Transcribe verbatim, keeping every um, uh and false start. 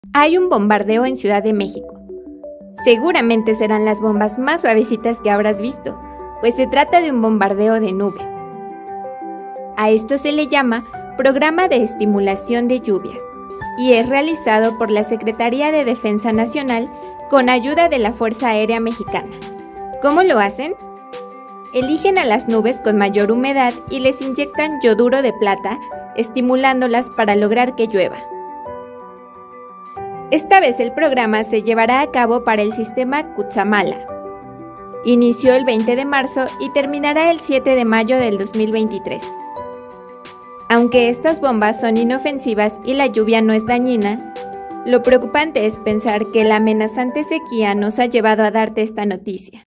Hay un bombardeo en Ciudad de México. Seguramente serán las bombas más suavecitas que habrás visto, pues se trata de un bombardeo de nubes. A esto se le llama Programa de Estimulación de Lluvias y es realizado por la Secretaría de Defensa Nacional con ayuda de la Fuerza Aérea Mexicana. ¿Cómo lo hacen? Eligen a las nubes con mayor humedad y les inyectan yoduro de plata, estimulándolas para lograr que llueva. Esta vez el programa se llevará a cabo para el sistema Cutzamala. Inició el veinte de marzo y terminará el siete de mayo del dos mil veintitrés. Aunque estas bombas son inofensivas y la lluvia no es dañina, lo preocupante es pensar que la amenazante sequía nos ha llevado a darte esta noticia.